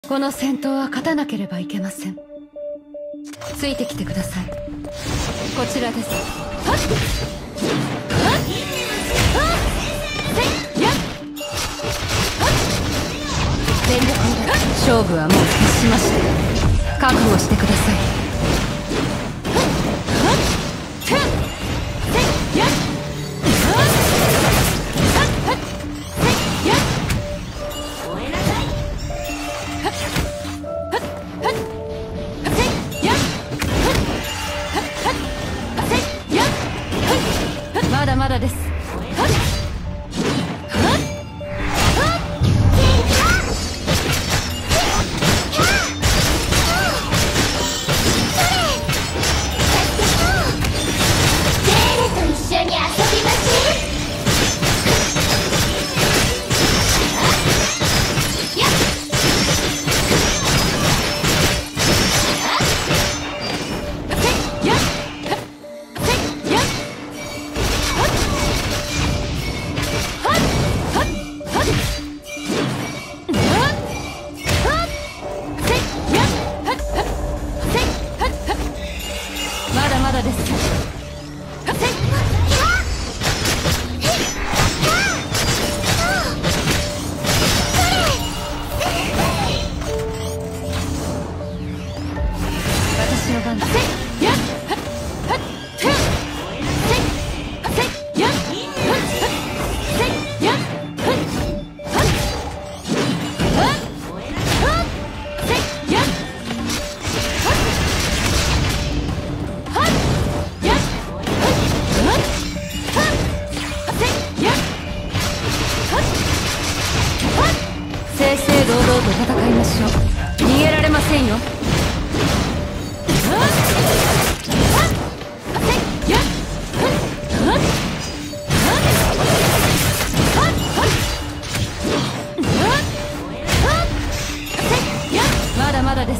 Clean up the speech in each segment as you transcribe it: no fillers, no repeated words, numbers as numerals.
この戦闘は勝たなければいけません。ついてきてください。こちらです。はっはっ全力で勝負はもう決しました。覚悟してください。まだまだです。まだまだです。私の番です。正々堂々と戦いましょう。逃げられませんよ。まだまだです。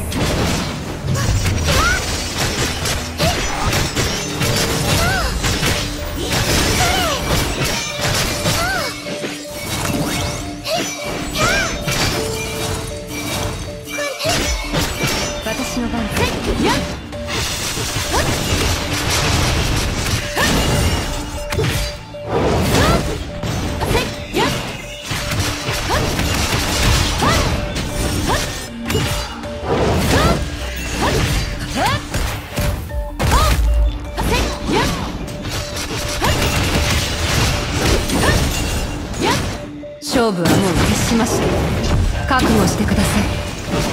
私の番です。勝負はもう決しました。覚悟してください。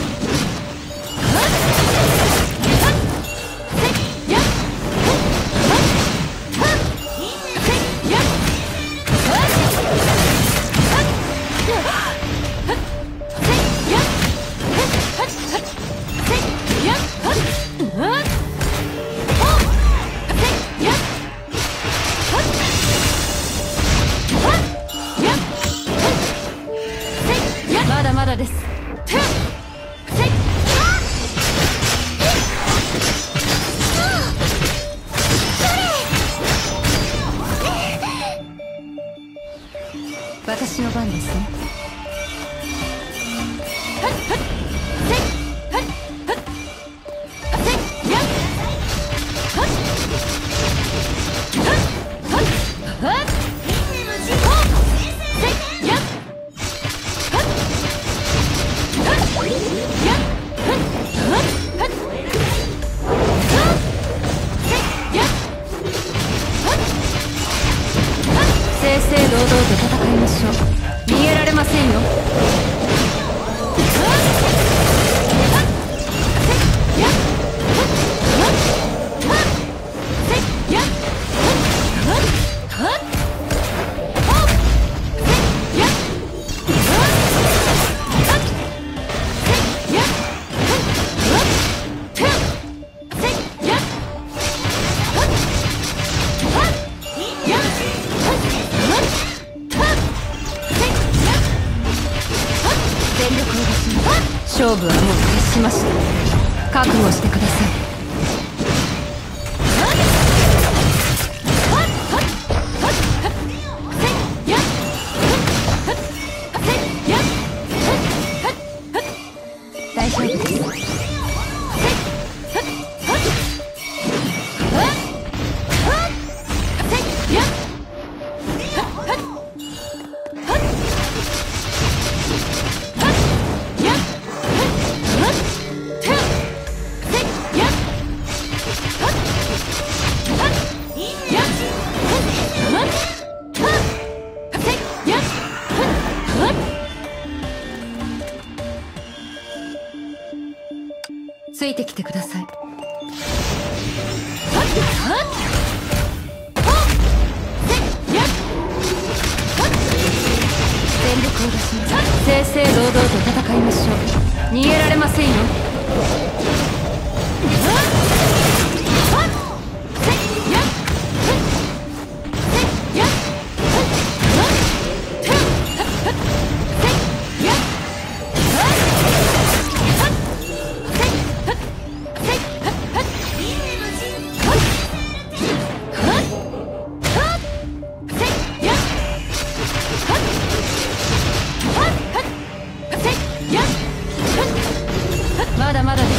まだまだです。私の番ですね。正々堂々と戦いましょう。逃げられませんよ。勝負はもう決しました。覚悟してください。 大丈夫です。ついてきてください。全力を出します。正々堂々と戦いましょう。逃げられませんよ。まだまだです。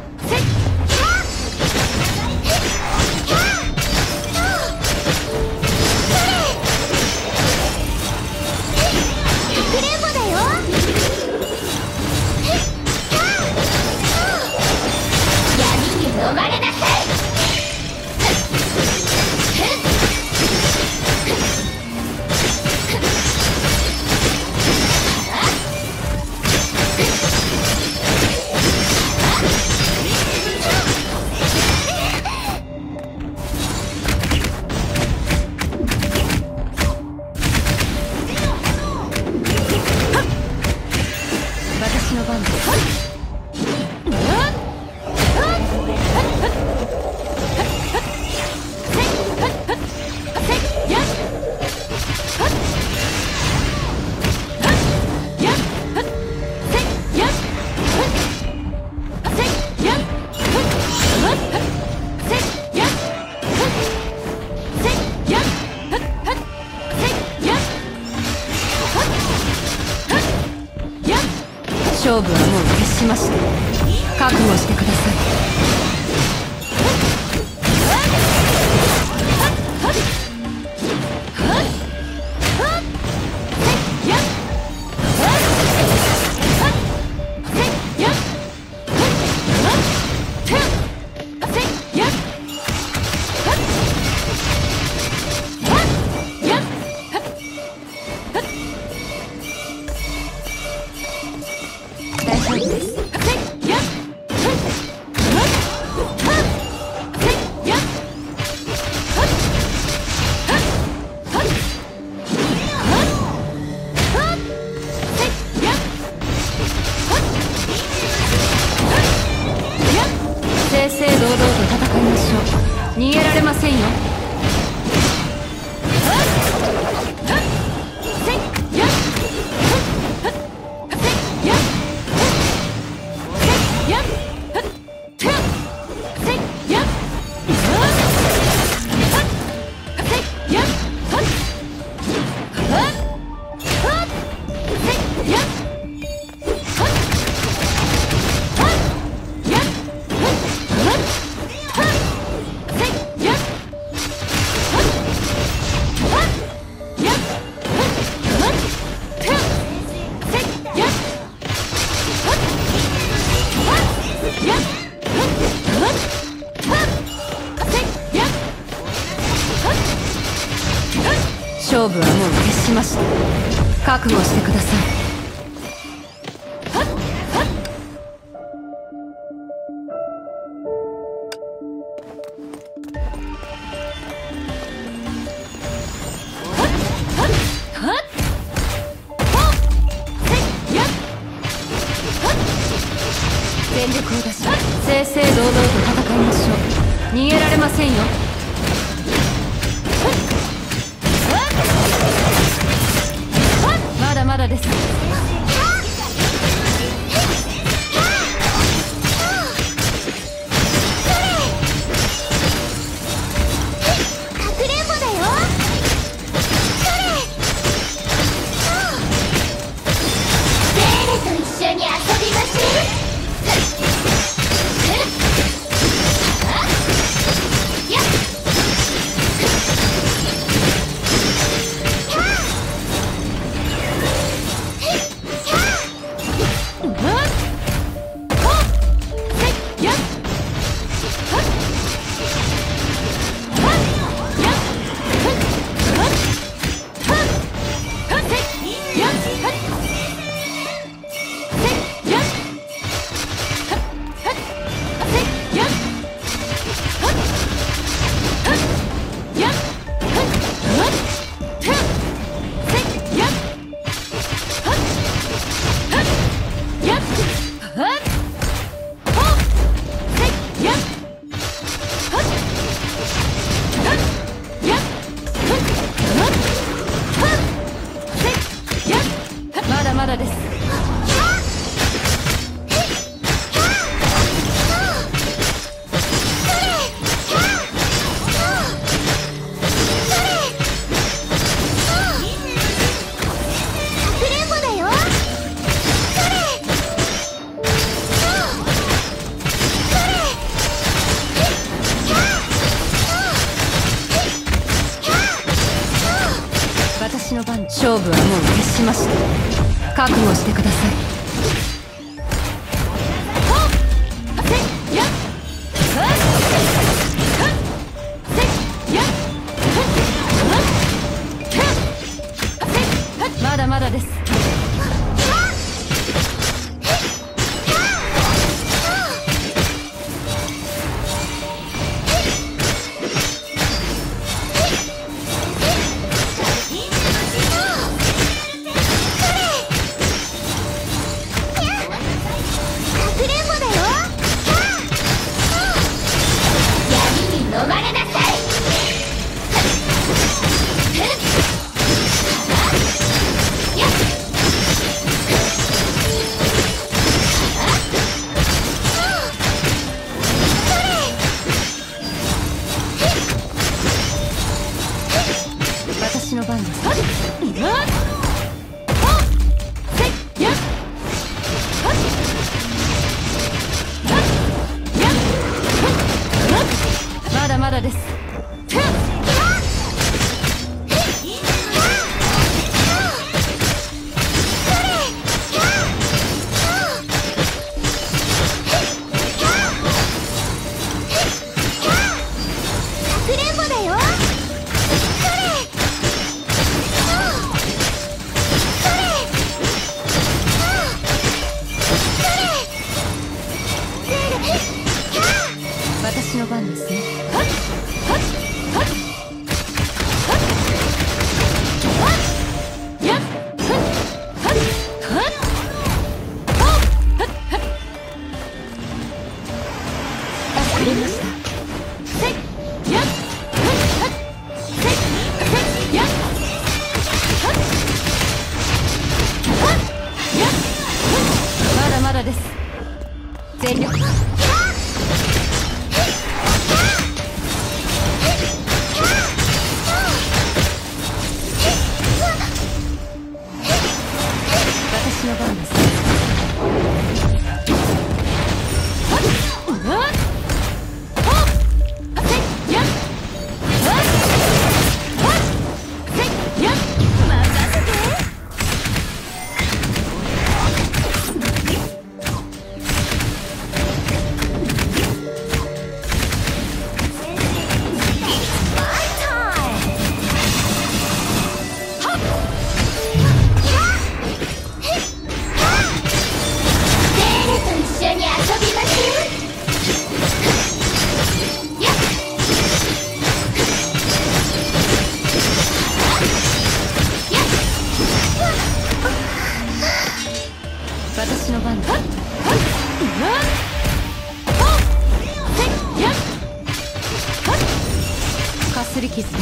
私の番です。勝負はもう決しました。覚悟してください。正々堂々と戦いましょう。逃げられませんよ。勝負はもう決しました。覚悟してください。全力を出し、正々堂々と戦いましょう。逃げられませんよ。まだまだです。 一緒に遊びましょう。 勝負はもう決しました。覚悟してください。まだまだです。私の番です。まだまだです。私の番ですね。遅れました。まだまだです。全力。私の番です。私の番です。かすり傷です。